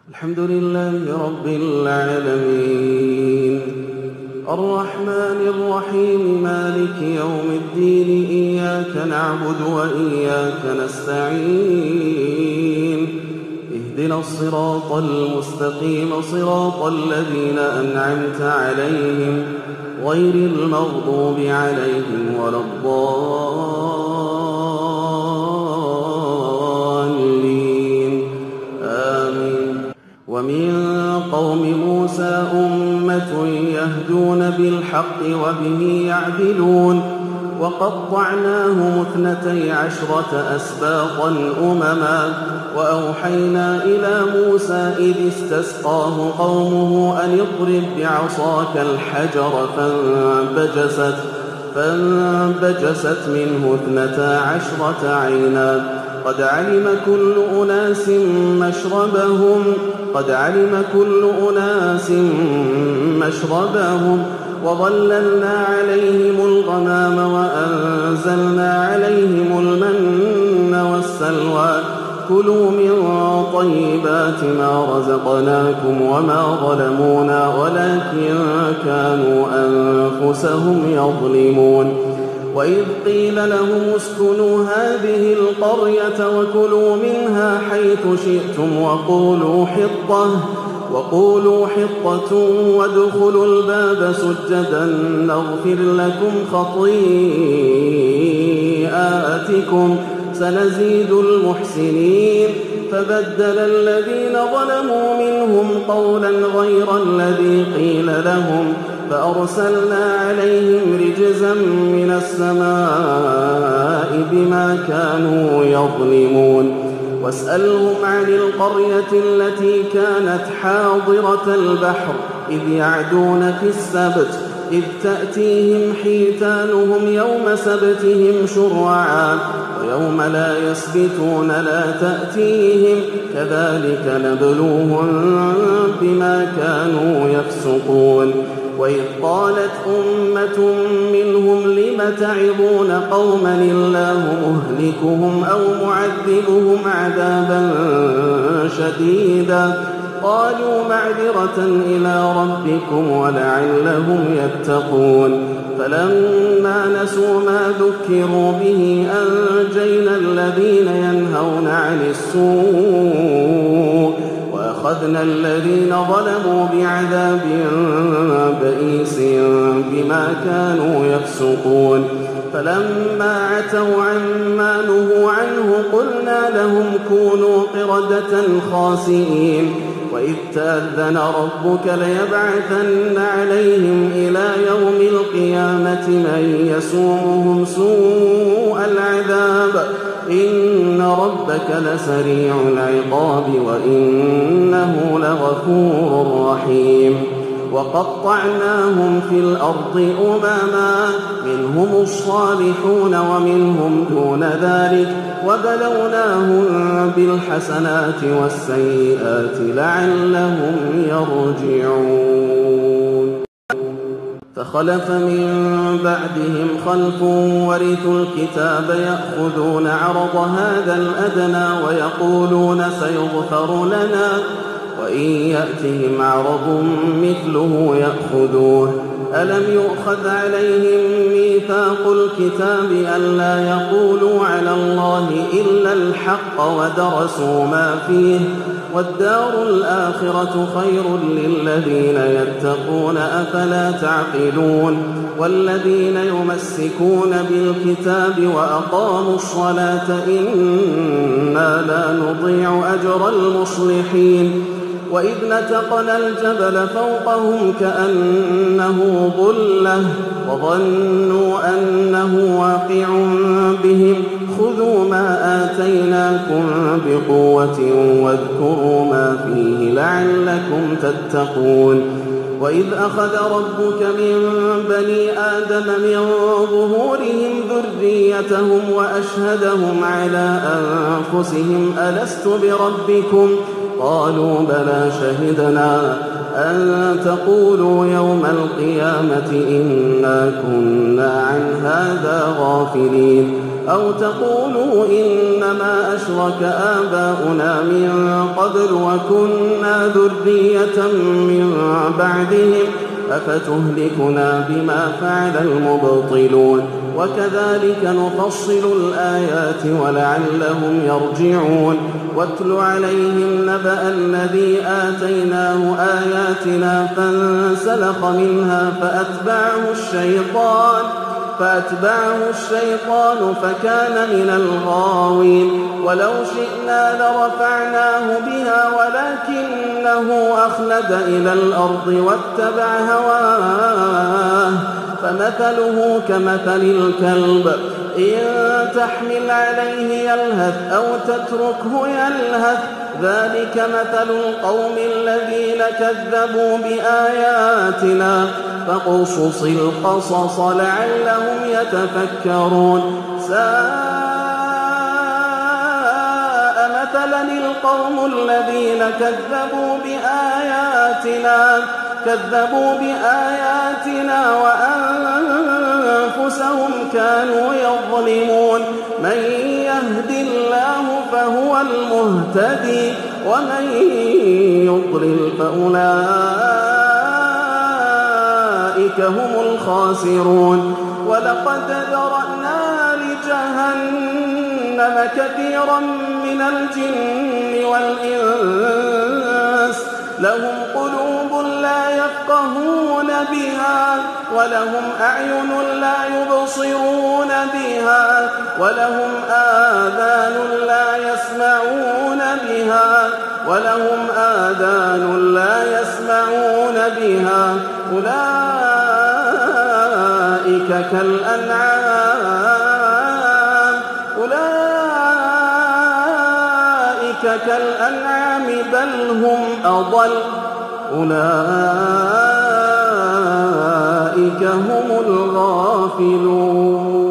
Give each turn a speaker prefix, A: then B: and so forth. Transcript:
A: الحمد لله رب العالمين الرحمن الرحيم مالك يوم الدين إياك نعبد وإياك نستعين اهدنا الصراط المستقيم صراط الذين أنعمت عليهم غير المغضوب عليهم ولا الضالين آمين. ومن قوم موسى أمة يهدون بالحق وبه يعدلون وقطعناهم 12 أسباطا أمما وأوحينا إلى موسى إذ استسقاه قومه أن اضرب بعصاك الحجر فانبجست منه 12 عينا قد علم كل أناس مشربهم وظللنا عليهم الغمام وأنزلنا عليهم المن والسلوى كلوا من طيبات ما رزقناكم وما ظلمونا ولكن كانوا أنفسهم يظلمون. وإذ قيل لهم اسكنوا هذه القرية وكلوا منها حيث شئتم وقولوا حطة وادخلوا الباب سجدا نغفر لكم خطيئاتكم سنزيد المحسنين. فبدل الذين ظلموا منهم قولا غير الذي قيل لهم فأرسلنا عليهم رجزا من السماء بما كانوا يظلمون. واسألهم عن القرية التي كانت حاضرة البحر إذ يعدون في السبت إذ تأتيهم حيتانهم يوم سبتهم شرعا ويوم لا يسبتون لا تأتيهم كذلك نبلوهم بما كانوا يفسقون. وإذ قالت أمة منهم لم تعظون قوما الله مهلكهم أو معذبهم عذابا شديدا قالوا معذرة إلى ربكم ولعلهم يتقون. فلما نسوا ما ذكروا به أنجينا الذين ينهون عن السوء وأخذنا الذين ظلموا بعذاب بئيس بما كانوا يفسقون. فلما عتوا عما نهوا عنه قلنا لهم كونوا قردة خاسئين. وإذ تأذن ربك ليبعثن عليهم إلى يوم القيامة من يسومهم سوء العذاب إن ربك لسريع العقاب وإنه لغفور رحيم. وقطعناهم في الأرض أمما منهم الصالحون ومنهم دون ذلك وبلوناهم بالحسنات والسيئات لعلهم يرجعون. فخلف من بعدهم خلف ورثوا الكتاب يأخذون عرض هذا الأدنى ويقولون سيغفر لنا وإن يأتهم عرض مثله يأخذوه. ألم يؤخذ عليهم ميثاق الكتاب ألا يقولوا على الله إلا الحق ودرسوا ما فيه والدار الآخرة خير للذين يتقون أفلا تعقلون. والذين يمسكون بالكتاب وأقاموا الصلاة إنا لا نضيع أجر المصلحين. وإذ نتقنا الجبل فوقهم كأنه ظلة وظنوا أنه واقع بهم خذوا ما آتيناكم بقوة واذكروا ما فيه لعلكم تتقون. وإذ أخذ ربك من بني آدم من ظهورهم ذريتهم وأشهدهم على أنفسهم ألست بربكم قالوا بلى شهدنا أن تقولوا يوم القيامة إنا كنا عن هذا غافلين أو تقولوا إنما أشرك آباؤنا من قبل وكنا ذرية من بعدهم أفتهلكنا بما فعل المبطلون وكذلك نفصل الآيات ولعلهم يرجعون واتل عليهم نبأ الذي آتيناه آياتنا فانسلخ منها فأتبعه الشيطان فكان من الغاوين ولو شئنا لرفعناه بها ولكنه أخلد إلى الأرض واتبع هواه فمثله كمثل الكلب إن تحمل عليه يلهث أو تتركه يلهث ذلك مثل القوم الذين كذبوا بآياتنا فاقصص القصص لعلهم يتفكرون ساء مثلا القوم الذين كذبوا بآياتنا وأنفسهم كانوا يظلمون من يهد الله فهو المهتدي ومن يضلل فأولئك هم الخاسرون ولقد ذرأنا لجهنم كثيرا من الجن والإنس لهم قلوب لا يفقهون بها ولهم أعين لا يبصرون بها ولهم آذان لا يسمعون بها أولئك كالأنعام بل هم أضل أولئك هم الغافلون